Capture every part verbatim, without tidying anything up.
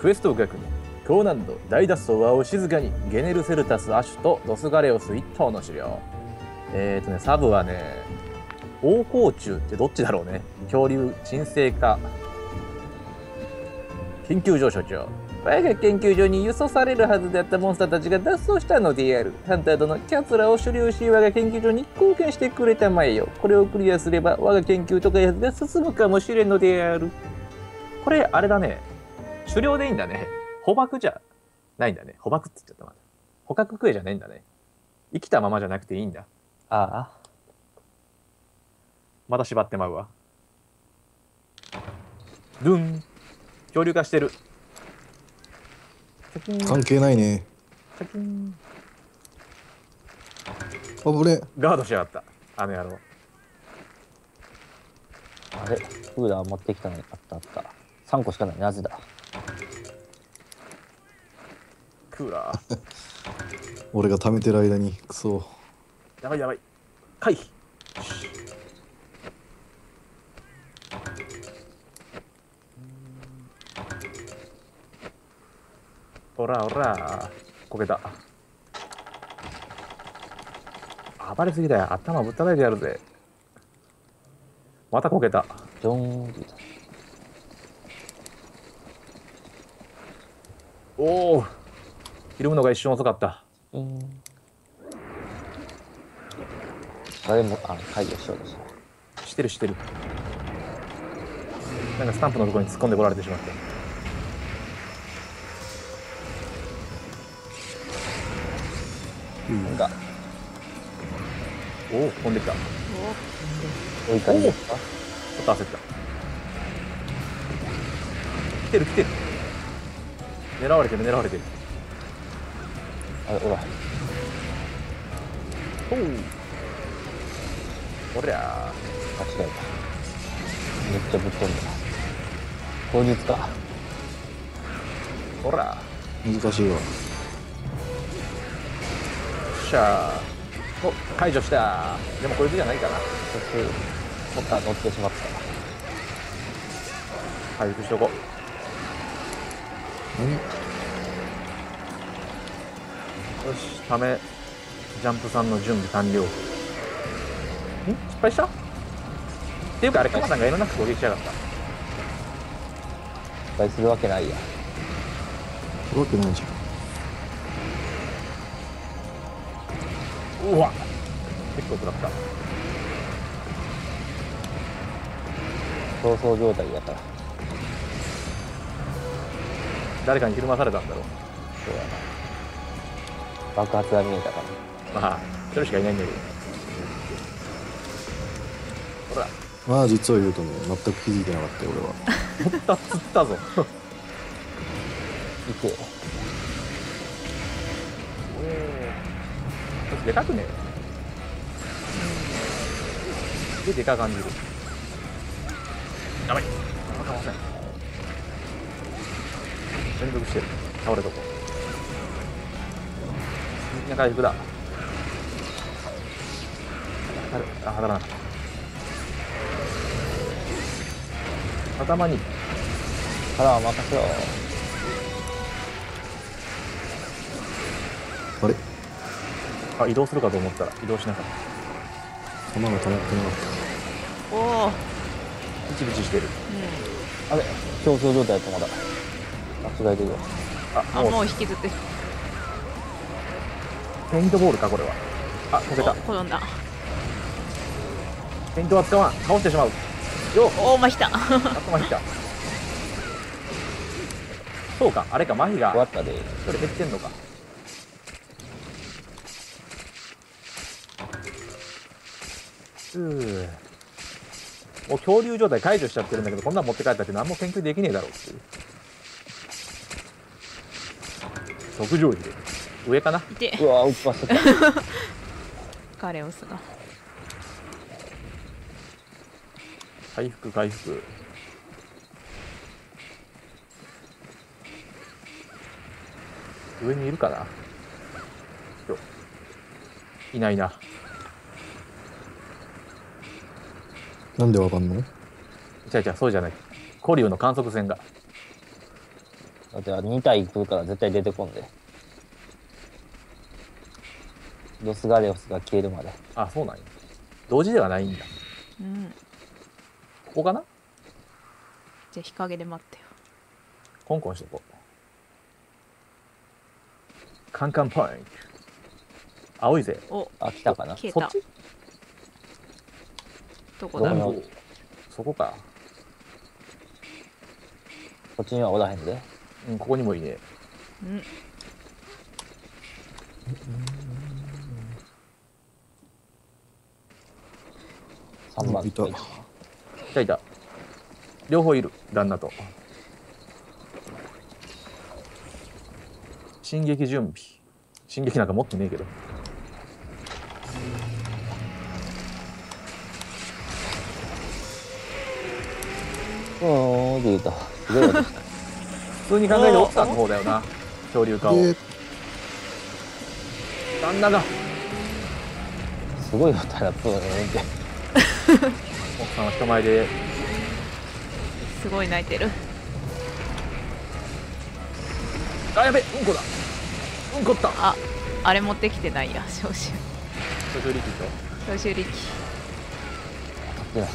クエストを書くの。高難度大脱走はお静かに。ゲネルセルタス・アシュとロスガレオス一頭の狩猟。えーとねサブはね王甲虫ってどっちだろうね。恐竜沈静化。研究所所長、我が研究所に輸送されるはずであったモンスターたちが脱走したのである。ハンター殿、キャツラを狩猟し我が研究所に貢献してくれたまえよ。これをクリアすれば我が研究と開発が進むかもしれんのである。これあれだね、狩猟でいいんだね。捕獲じゃないんだね。捕獲っつっちゃったまだ。捕獲クエじゃないんだね。生きたままじゃなくていいんだ。 ああ。 また縛ってまうわ。ドゥン。恐竜化してる。 関係ないね。 シャキン。 あぶね。 ガードしやがった。あの野郎。 あれ、クーラー持ってきたのにあったあった。さんこしかない。なぜだ。 クーラー。 俺が貯めてる間にクソ。 やばいやばい。回避。おらおら、こけた。暴れすぎだよ。頭ぶったたいてやるぜ。またこけた。 ジョンーおお。ひるむのが一瞬遅かった。 うん。誰も、あ、解除しようとした。 してるしてる。なんかスタンプのところに突っ込んでこられてしまった。 なんかおお、飛んできた。 追い返しですか。 ちょっと焦った。来てる来てる。狙われてる狙われてる。 あれ、ほら。 おう。おりゃ間違えた。めっちゃぶっ飛んだ。当日か。 ほら。 難しいわ。 しゃー。お、解除した。でもこいつじゃないかな。 そして乗った乗ってしまった。 回復しとこう。 何？ よし、ためジャンプさんの準備完了。ん？失敗した？っていうかあれ、カマさんが絵の中攻撃しやがった。 失敗するわけないや。 するわけないじゃん。 うわ、結構食らった。 逃走状態やから。 誰かにひるまされたんだろう。 そうやな。爆発が見えたから。 まあ一人しかいないんだけど。ほら、 まあ実を言うとね、全く気づいてなかったよ俺は。 釣った釣ったぞ。 いけ。 おお、でかくねえ。ででか感じる。やばい、あかません。連続してる。倒れとこう。みんな回復だ。当たる、あ、当たらなかった。頭に腹は任せろ。 あれ？ あ、移動するかと思ったら移動しなかった。 弾が溜まってなかっおお。 ピチピチしてる。 あれ、競争状態やったまだ。間違えてるよ。 あ、 あ、 もうもう引きずってる。 ペイントボールかこれは。あ、溶けた。 お転んだ。 ペイントは使わん。倒してしまう。よっ、 おお、まひた。 頭に来た。そうか、あれか、麻痺が終わったで。 それ減ってんのか。うー、もう恐竜状態解除しちゃってるんだけど、こんなん持って帰ったって何も研究できねえだろうっていう。特上位で上かな。 いて。 うわ、うっぱしてた。 カレオスが。 回復回復。上にいるかな。よ、いないな。 なんでわかんの？ 違う違う、そうじゃない。コリウの観測船が。 だってに体来るから絶対出てこんで。ロスガレオスが消えるまで。 あ、そうなんや。同時ではないんだ。 うんここかな。 じゃあ日陰で待ってよ。 コンコンしとこう。カンカンポイント。青いぜ。 おあ、来たかな。 消えた。 そっちどこだ。 どこにおる南部そこか。 こっちにはおらへんで。 うん、ここにもいいね。 うんさんばん。 いた。 いたいた。両方いる。旦那と。進撃準備。進撃なんか持ってねえけど。 うーんって言うた。すごい音した。 普通に考えて奥さんの方だよな。恐竜化を。 で、 旦那が。 すごい音だ、プーンって。 奥さんは人前で。 すごい泣いてる。 あ、やべ、うんこだ。うんこった。 ああれ持ってきてないや消臭途中力と。 消臭力。 でない。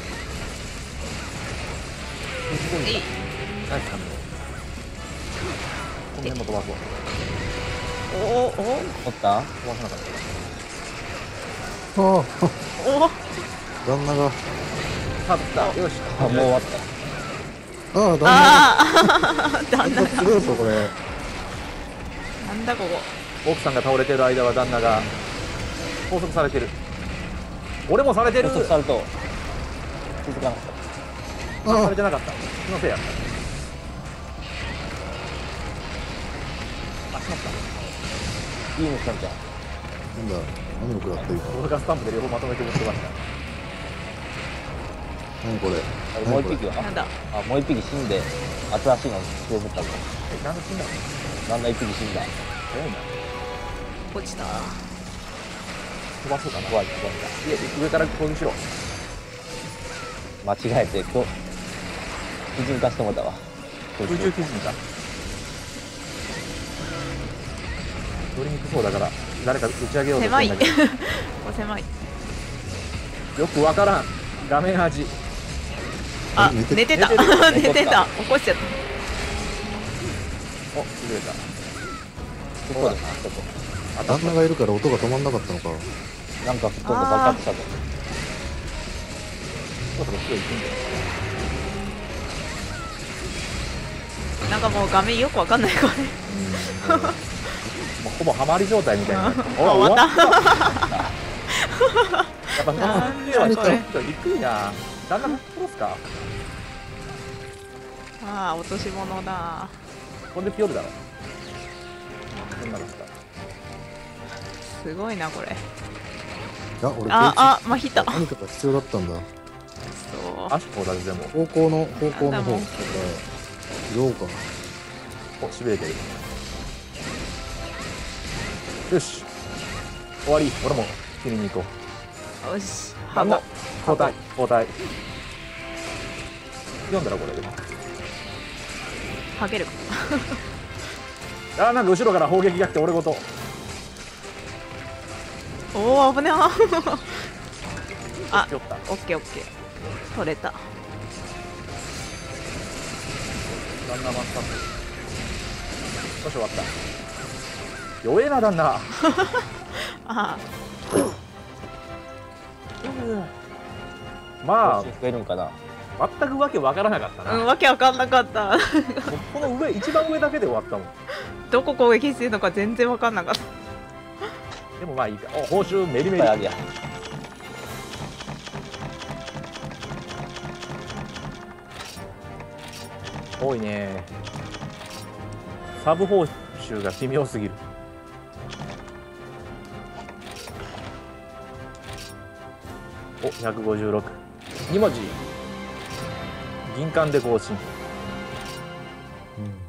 いい。 ナイスカメラ。この辺も飛ばそう。 おおおおった飛ばさなかっああ、 おお旦那が、 た。勝った。よし。 あ、もう終わっああ、旦那が、 ああ旦那すごいぞ、これ。 なんだここ。 奥さんが倒れてる間は旦那が拘束されてる。俺もされてた。 る。 拘束されると気づかなかっあされてなかった。気のせいやった。あ、しまった。 た。いいね、さんちゃん。 なんだ、何を食らってるか。 俺がスタンプで両方まとめて持ってました。 何これ。 あれもう一匹はなんだ。 あ、もう一匹死んで、新しいの連れてったぞ。 え、なんで死んだの？ なんだ一匹死んだ。 早いな。 落ちた。 飛ばそうかな。 怖い、怖い。 いや、上から攻撃しろ。 間違えて、こう、基準化してもらったわ。 空中基準か。取りにくそうだから誰か打ち上げようとして狭いんだけど。 ここ狭い。 よくわからん。画面端。 あ寝て寝てた寝てる寝てた。起こしちゃっお、崩れた。 ここでな、ちょっ当たった。 旦那がいるから音が止まんなかったのか。 と。なんか吹っ飛んで爆発したぞ。 そろそろ強い行くんだよ。 た。なんかもう画面よくわかんないこれ。 もうほぼハマり状態みたいな。 あ終わったやっぱそのなんではちょだこれっと低いな。旦那殺すか。 ああ落とし物だ。 これでピヨルだろ。そんなのした。 すごいなこれ。 いや、俺、 ああまひった。 何かが必要だったんだ。 そう足こうだぜでも。 方向の、方向の方かなんだもんら、どうかな。 お、しびれてる。よし。終わり。俺も切りに行こう。 よし旦那箱交代交代。読んだらこれでも。 はげるか。 あー、なんか後ろから砲撃が来て俺ごと。 おお危ねえ。あよった。 オッケーオッケー取れた。 旦那マスターよし終わった。弱えな旦那。 あま増えるんかな。 あ全くわけわからなかったあ、うん、 な。 わけわかんなかった。 もうこの上一番上だけで終わったもん。 どこ攻撃してるのか全然わかんなかった。 でもまあいいか。お、報酬メリメリいっぱいあ。るやん。 多いね。サブ報酬が奇妙すぎる。お、ひゃくごじゅうろく。に文字。銀冠で更新。 うん。